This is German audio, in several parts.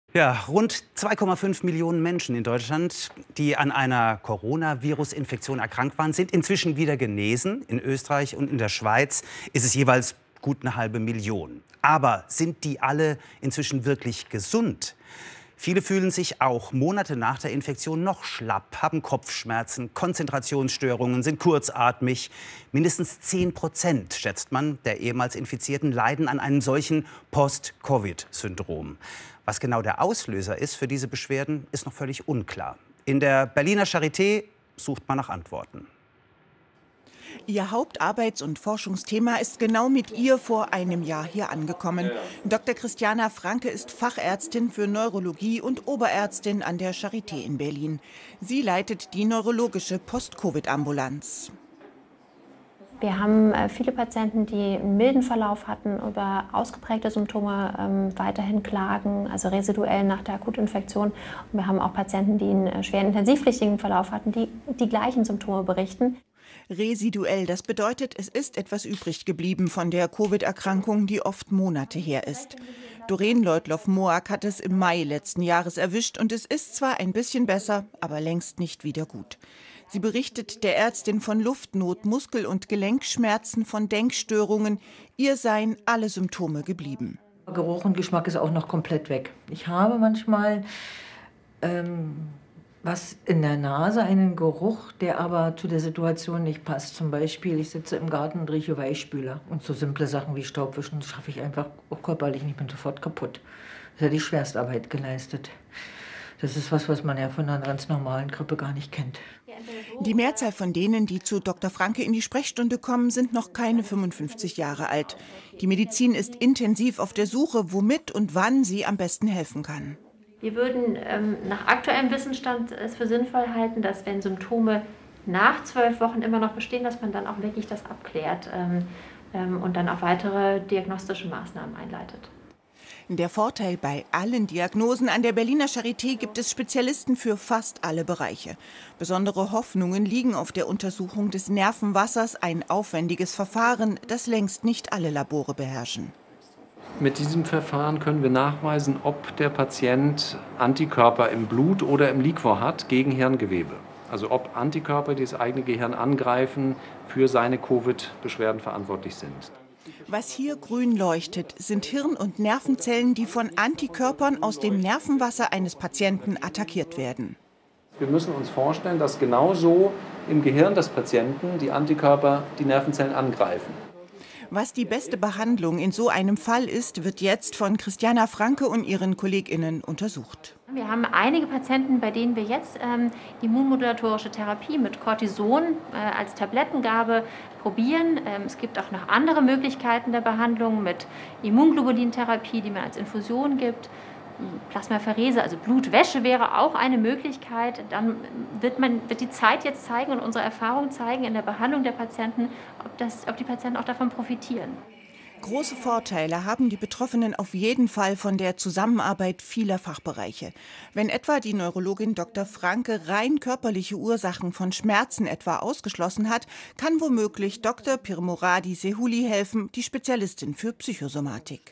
Ja, rund 2,5 Millionen Menschen in Deutschland, die an einer Coronavirus-Infektion erkrankt waren, sind inzwischen wieder genesen. In Österreich und in der Schweiz ist es jeweils gut eine halbe Million. Aber sind die alle inzwischen wirklich gesund? Viele fühlen sich auch Monate nach der Infektion noch schlapp, haben Kopfschmerzen, Konzentrationsstörungen, sind kurzatmig. Mindestens 10%, schätzt man, der ehemals Infizierten leiden an einem solchen Post-Covid-Syndrom. Was genau der Auslöser ist für diese Beschwerden, ist noch völlig unklar. In der Berliner Charité sucht man nach Antworten. Ihr Hauptarbeits- und Forschungsthema ist genau mit ihr vor einem Jahr hier angekommen. Dr. Christiana Franke ist Fachärztin für Neurologie und Oberärztin an der Charité in Berlin. Sie leitet die neurologische Post-Covid-Ambulanz. Wir haben viele Patienten, die einen milden Verlauf hatten, über ausgeprägte Symptome weiterhin klagen, also residuell nach der Akutinfektion. Und wir haben auch Patienten, die einen schweren intensivpflichtigen Verlauf hatten, die die gleichen Symptome berichten. Residuell, das bedeutet, es ist etwas übrig geblieben von der Covid-Erkrankung, die oft Monate her ist. Doreen Leutloff-Moak hat es im Mai letzten Jahres erwischt und es ist zwar ein bisschen besser, aber längst nicht wieder gut. Sie berichtet der Ärztin von Luftnot, Muskel- und Gelenkschmerzen, von Denkstörungen. Ihr seien alle Symptome geblieben. Geruch und Geschmack ist auch noch komplett weg. Ich habe manchmal was in der Nase, einen Geruch, der aber zu der Situation nicht passt. Zum Beispiel, ich sitze im Garten und rieche Weichspüler. Und so simple Sachen wie Staubwischen schaffe ich einfach auch körperlich nicht, ich bin sofort kaputt. Das hat die Schwerstarbeit geleistet. Das ist was man ja von einer ganz normalen Grippe gar nicht kennt. Die Mehrzahl von denen, die zu Dr. Franke in die Sprechstunde kommen, sind noch keine 55 Jahre alt. Die Medizin ist intensiv auf der Suche, womit und wann sie am besten helfen kann. Wir würden nach aktuellem Wissensstand es für sinnvoll halten, dass wenn Symptome nach 12 Wochen immer noch bestehen, dass man dann auch wirklich das abklärt und dann auch weitere diagnostische Maßnahmen einleitet. Der Vorteil: bei allen Diagnosen an der Berliner Charité gibt es Spezialisten für fast alle Bereiche. Besondere Hoffnungen liegen auf der Untersuchung des Nervenwassers, ein aufwendiges Verfahren, das längst nicht alle Labore beherrschen. Mit diesem Verfahren können wir nachweisen, ob der Patient Antikörper im Blut oder im Liquor hat gegen Hirngewebe. Also ob Antikörper, die das eigene Gehirn angreifen, für seine Covid-Beschwerden verantwortlich sind. Was hier grün leuchtet, sind Hirn- und Nervenzellen, die von Antikörpern aus dem Nervenwasser eines Patienten attackiert werden. Wir müssen uns vorstellen, dass genauso im Gehirn des Patienten die Antikörper die Nervenzellen angreifen. Was die beste Behandlung in so einem Fall ist, wird jetzt von Christiana Franke und ihren KollegInnen untersucht. Wir haben einige Patienten, bei denen wir jetzt immunmodulatorische Therapie mit Cortison als Tablettengabe probieren. Es gibt auch noch andere Möglichkeiten der Behandlung mit Immunglobulintherapie, die man als Infusion gibt. Plasmapherese, also Blutwäsche, wäre auch eine Möglichkeit. Dann wird die Zeit jetzt zeigen und unsere Erfahrung zeigen in der Behandlung der Patienten, ob die Patienten auch davon profitieren. Große Vorteile haben die Betroffenen auf jeden Fall von der Zusammenarbeit vieler Fachbereiche. Wenn etwa die Neurologin Dr. Franke rein körperliche Ursachen von Schmerzen etwa ausgeschlossen hat, kann womöglich Dr. Pirmoradi Sehuli helfen, die Spezialistin für Psychosomatik.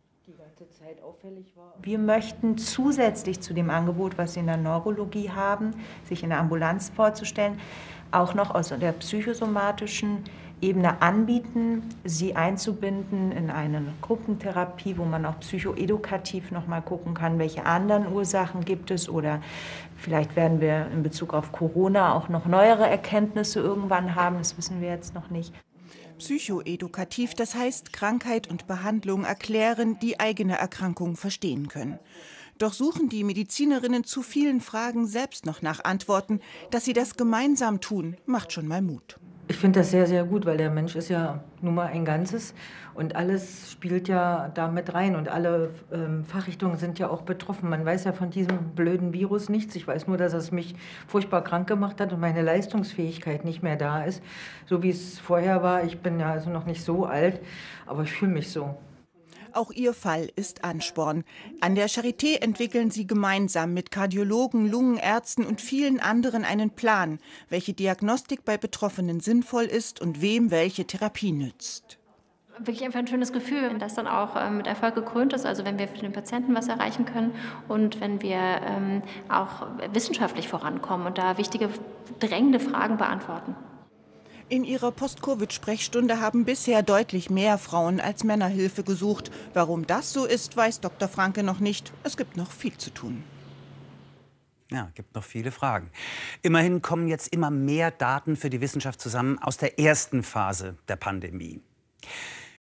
Wir möchten zusätzlich zu dem Angebot, was Sie in der Neurologie haben, sich in der Ambulanz vorzustellen, auch noch aus der psychosomatischen Ebene anbieten, sie einzubinden in eine Gruppentherapie, wo man auch psychoedukativ noch mal gucken kann, welche anderen Ursachen gibt es, oder vielleicht werden wir in Bezug auf Corona auch noch neuere Erkenntnisse irgendwann haben, das wissen wir jetzt noch nicht. Psychoedukativ, das heißt Krankheit und Behandlung erklären, die eigene Erkrankung verstehen können. Doch suchen die Medizinerinnen zu vielen Fragen selbst noch nach Antworten. Dass sie das gemeinsam tun, macht schon mal Mut. Ich finde das sehr, sehr gut, weil der Mensch ist ja nun mal ein Ganzes und alles spielt ja da mit rein und alle Fachrichtungen sind ja auch betroffen. Man weiß ja von diesem blöden Virus nichts. Ich weiß nur, dass es mich furchtbar krank gemacht hat und meine Leistungsfähigkeit nicht mehr da ist, so wie es vorher war. Ich bin ja also noch nicht so alt, aber ich fühle mich so. Auch ihr Fall ist Ansporn. An der Charité entwickeln sie gemeinsam mit Kardiologen, Lungenärzten und vielen anderen einen Plan, welche Diagnostik bei Betroffenen sinnvoll ist und wem welche Therapie nützt. Wirklich einfach ein schönes Gefühl, wenn das dann auch mit Erfolg gekrönt ist, also wenn wir für den Patienten was erreichen können und wenn wir auch wissenschaftlich vorankommen und da wichtige, drängende Fragen beantworten. In ihrer Post-Covid-Sprechstunde haben bisher deutlich mehr Frauen als Männer Hilfe gesucht. Warum das so ist, weiß Dr. Franke noch nicht. Es gibt noch viel zu tun. Ja, gibt noch viele Fragen. Immerhin kommen jetzt immer mehr Daten für die Wissenschaft zusammen aus der ersten Phase der Pandemie.